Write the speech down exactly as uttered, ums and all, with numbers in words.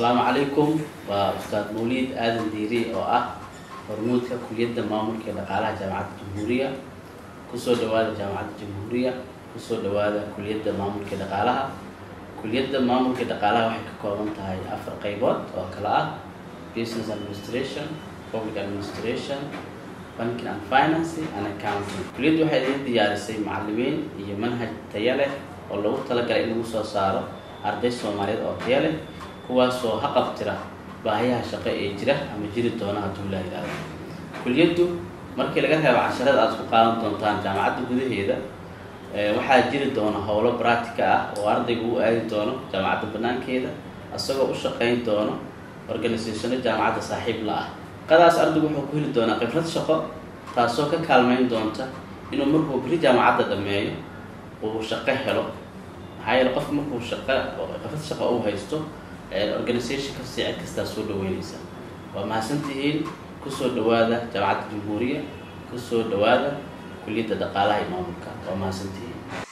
السلام عليكم وأستاذ موليد آدم ديري أو أه hormuudka kulliyadda maamulka ee dhaqaalaha jaamacadda Jamhuuriya kusoo dhawaada jaamacadda Jamhuuriya kusoo dhawaada kulliyadda maamulka ee dhaqaalaha kulliyadda maamulka ee dhaqaalaha waxay ka kooban tahay afar qaybood oo kala ah business administration, public administration, banking and finance and accounting. kulliyaddu waxay idin diyaarisay macallimiin iyo manhaj tayo leh oo lagu talagalay in lagu soo saaro arday Soomaaliyeed oo tayo leh kuwaas oo haqabtira baahiyaha shaqo ee jira ama jiri doona hadduu la yiraahdo. kulliyaddu markii laga reebo casharada aad ku qaadan doontaan jaamacadda gudaheeda waxaa jiri doona howlo practical ah oo ardaygu u aadi doono jaamacadda banaankeeda asagoo u shaqayn doono organisationada jaamacadda saaxiib la ah. qadaas ardaygu wuxuu ku heli doonaa khibrad shaqo taasoo ka kaalmeyn doonta inuu markuu bari jaamacadda dhameeyo uu shaqo helo. maxaa yeelay qofku markuu shaqo khibrad shaqo uu haysto organization ka si cid kasta soo dhaweynaysa. waa mahadsantihiin kusoo dhawaada jaamacadda Jamhuuriya kusoo dhawaada kulliyadda dhaqaalaha iyo maamulka. waa mahadsantihiin.